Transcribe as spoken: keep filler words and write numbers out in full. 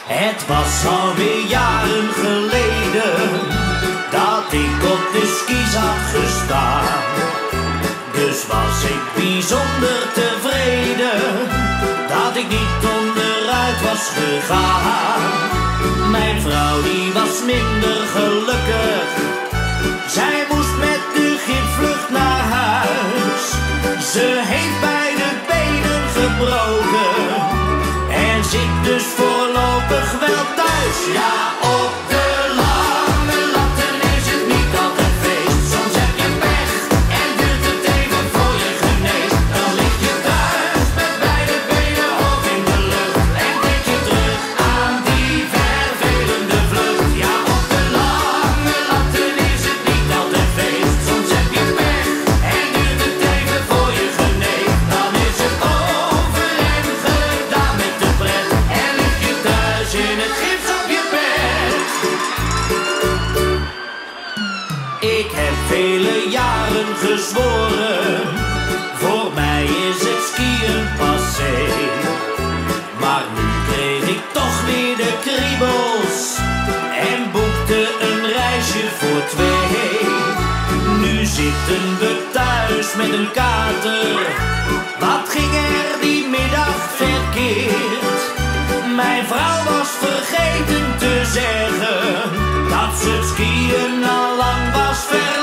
Het was alweer jaren geleden dat ik op de skis had gestaan. Dus was ik bijzonder tevreden dat ik niet onderuit was gegaan. Mijn vrouw die was minder gelukkig, zij moest met de gipsvlucht naar huis. Ze heeft beide benen gebroken en zit dus voorlopig wel thuis. Ja, op de lange latten is het niet altijd feest. Soms heb je pech en duurt het even voor je geneest. Dan lig je thuis met beide benen hoog in de lucht en denk je terug aan die vervelende vlucht. Ja, op de lange latten is het niet altijd feest. Soms heb je pech en duurt het even voor je geneest. Dan is het over en gedaan met de pret en lig je thuis in het gips op je bed. Ik heb vele jaren gezworen, voor mij is het skiën passé. Maar nu kreeg ik toch weer de kriebels en boekte een reisje voor twee. Nu zitten we thuis met een kater, wat ging er die middag verkeerd? Mijn vrouw was vergeten te zeggen dat ze het skiën al lang was vergeten.